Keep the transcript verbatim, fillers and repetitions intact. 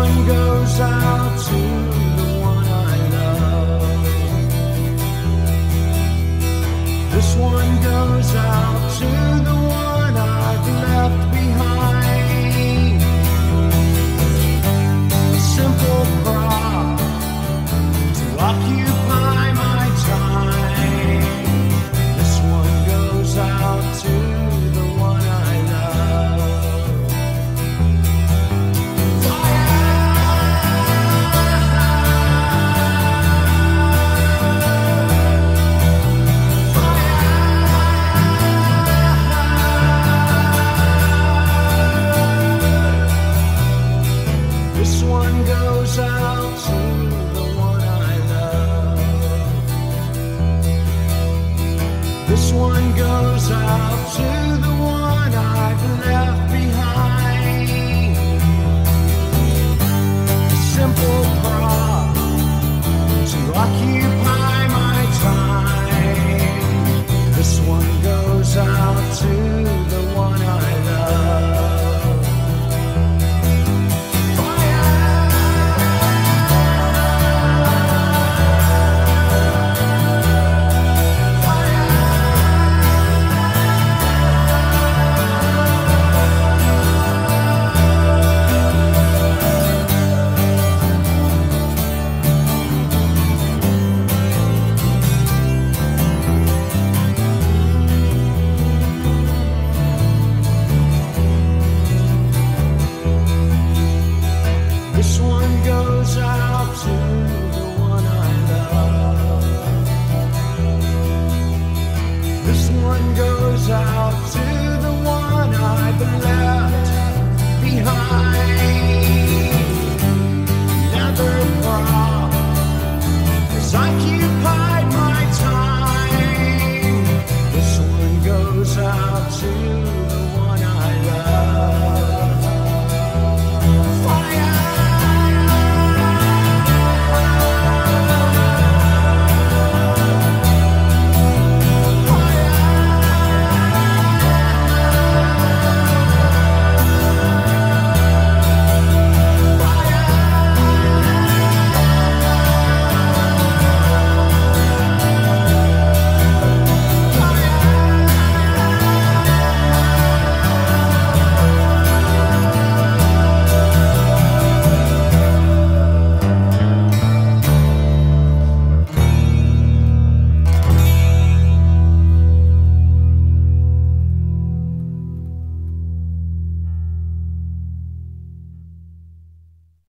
one goes out to the one I love. This one goes out to the one I've left behind. A simple prop to occupy my time. This one goes out to the one I love. This one goes out to the one I love. This one goes out to the one I've left behind. A simple prop to occupy my time. This one goes out to the one I love. This one goes out